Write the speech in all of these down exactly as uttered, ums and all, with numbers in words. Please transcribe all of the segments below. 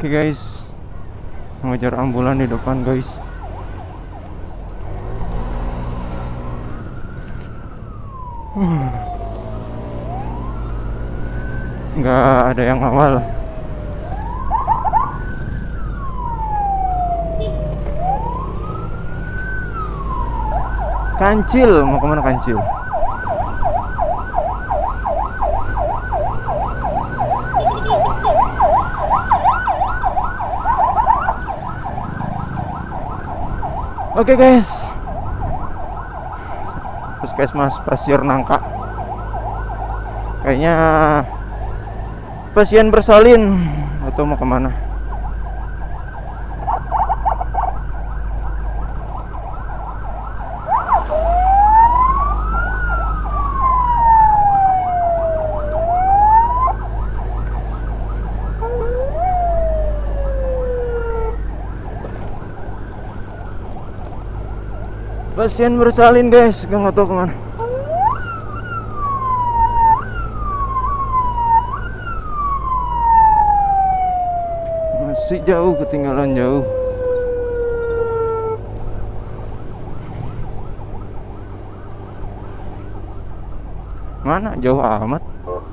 Oke guys, mengejar ambulan di depan guys. Nggak ada yang ngawal. Kancil, mau kemana Kancil? Oke guys, Puskesmas Pasir Nangka. Kayaknya pasien bersalin atau mau kemana? Pasien bersalin guys, gak nggak tahu kemana. Masih jauh, ketinggalan jauh. Mana jauh amat.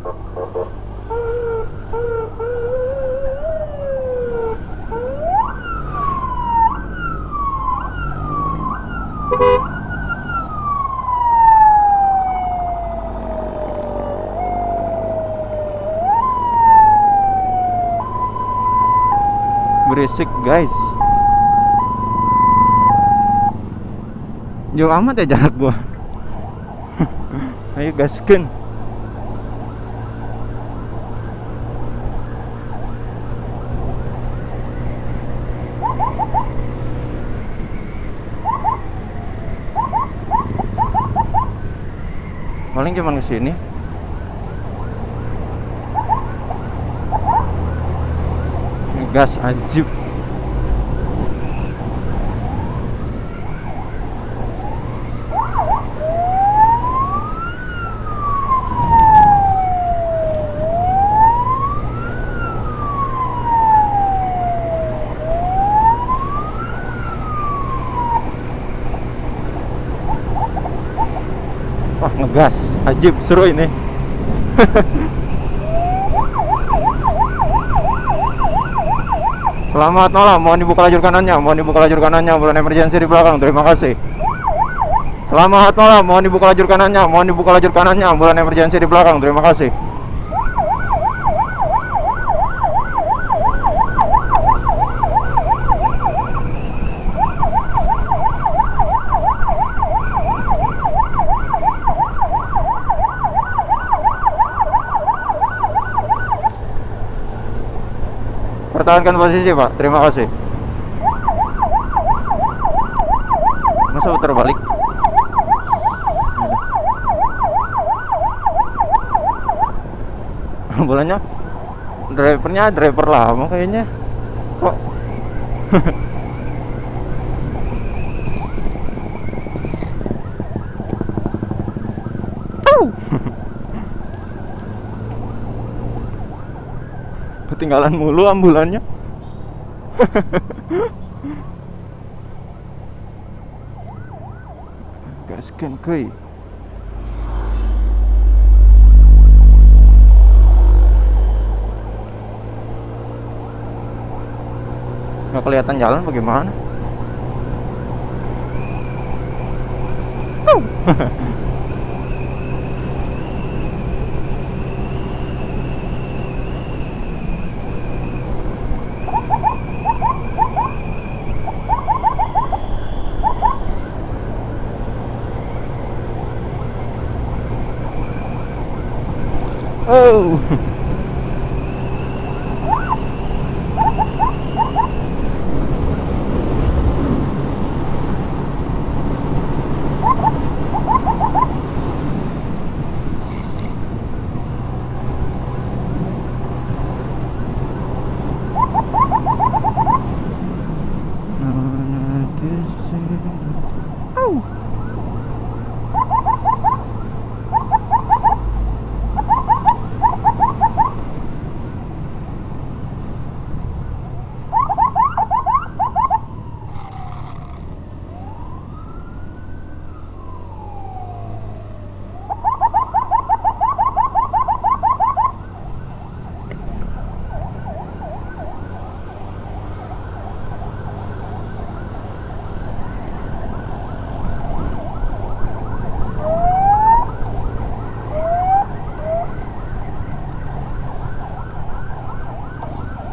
Berisik guys. Jauh amat ya jarak gua. Ayo gaskeun. Paling cuman kesini. Gas ajib. Wah, ngegas ajib, seru ini. Selamat malam, mohon dibuka lajur kanannya, mohon dibuka lajur kanannya, ambulan emergensi di belakang, terima kasih. Selamat malam, mohon dibuka lajur kanannya, mohon dibuka lajur kanannya, ambulan emergensi di belakang, terima kasih. Pertahankan posisi Pak, terima kasih. Masa putar balik? Ambulannya, drivernya driver lama kayaknya. Kok? Ketinggalan mulu ambulannya. Gaskeun kuy. Nggak kelihatan jalan bagaimana? Oh.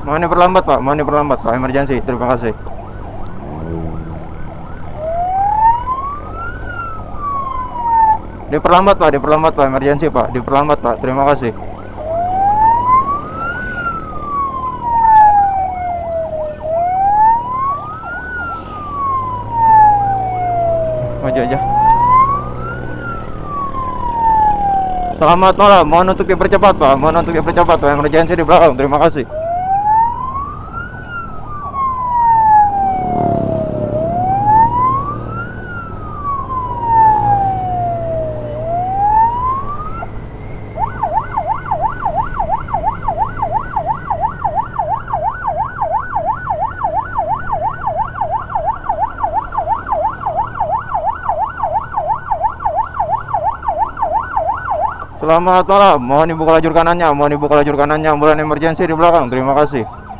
Mohon diperlambat Pak, mohon diperlambat Pak, emergency. Terima kasih. Diperlambat Pak, diperlambat Pak, emergency Pak, diperlambat Pak. Terima kasih. Maju aja. Selamat malam, mohon untuk dipercepat Pak, mohon untuk dipercepat Pak, emergency di belakang. Terima kasih. Selamat malam, mohon dibuka lajur kanannya, mohon dibuka lajur kanannya, ambulan emergency di belakang. Terima kasih.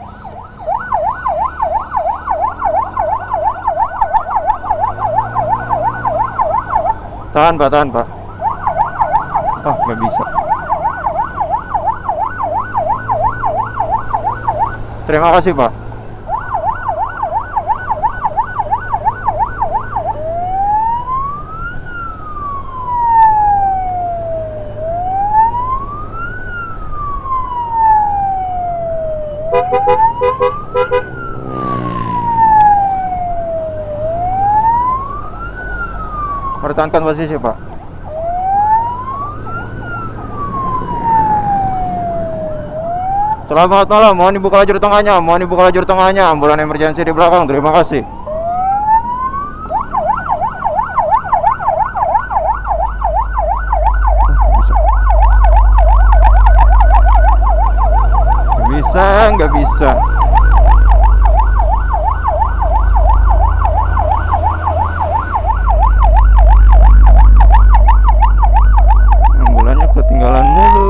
Tahan Pak, tahan Pak. Oh, nggak bisa. Terima kasih Pak. Pertahankan posisi Pak. Selamat malam, mohon dibuka lajur tengahnya, mohon dibuka lajur tengahnya, ambulan emergency di belakang. Terima kasih. Nggak bisa, nggak bisa. Ambulannya ketinggalan mulu.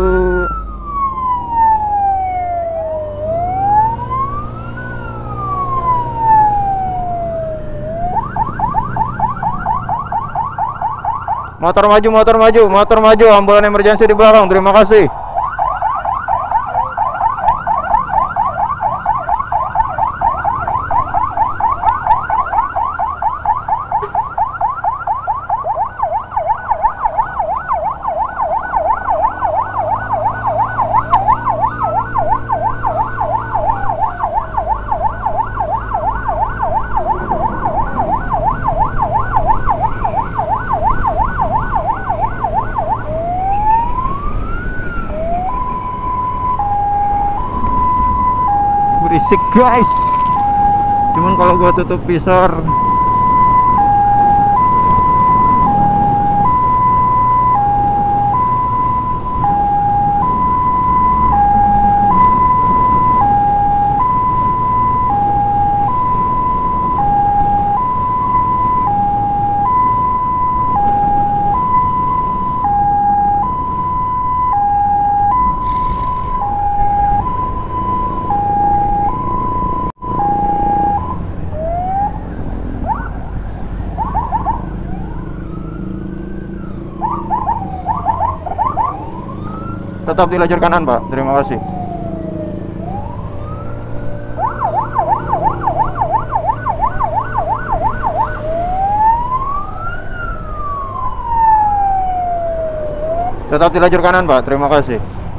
Motor maju, motor maju, motor maju, ambulan emergency di belakang. Terima kasih. Berisik guys, cuman kalau gua tutup visor tetap di lajur kanan Pak. Terima kasih. Tetap di lajur kanan Pak. Terima kasih.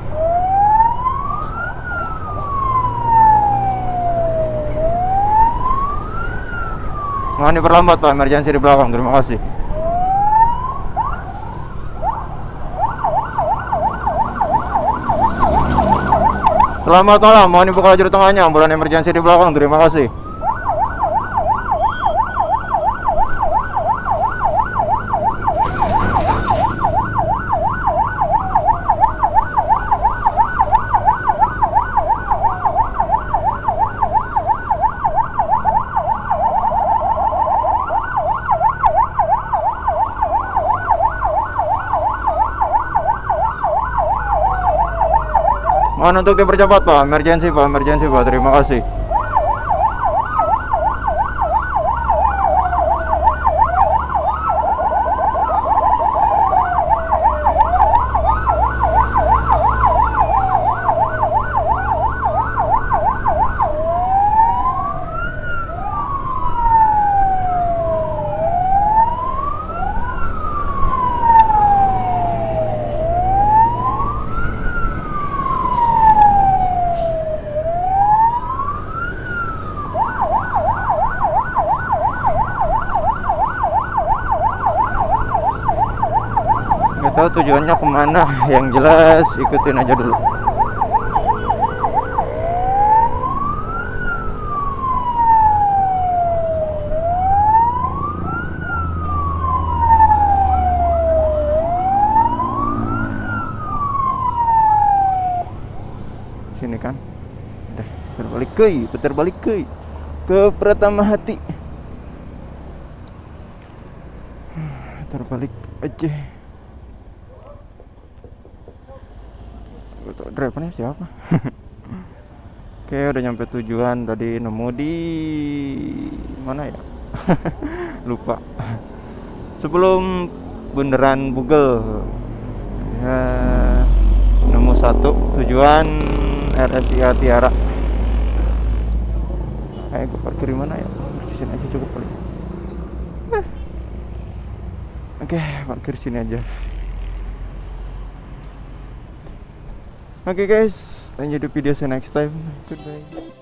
Mohon diperlambat Pak, emergency di belakang. Terima kasih. Selamat malam, mohon dibuka lajur tengahnya, ambulan emergency di belakang. Terima kasih. Mohon untuk dipercepat Pak, emergency Pak, emergency Pak. Terima kasih. tahu tujuannya kemana, yang jelas ikutin aja dulu. Sini kan udah terbalik ke putar balik ke ke Pratama Hati, terbalik aja. Betul, drivernya siapa? Oke, udah nyampe tujuan. Tadi nemu di mana ya? Lupa. Sebelum bundaran Bugel ya, nemu satu tujuan R S I A Tiara. Eh, gue parkir di mana ya? Di sini aja cukup kali. Eh. Oke, parkir sini aja. Oke guys, lanjut di video saya next time. Goodbye.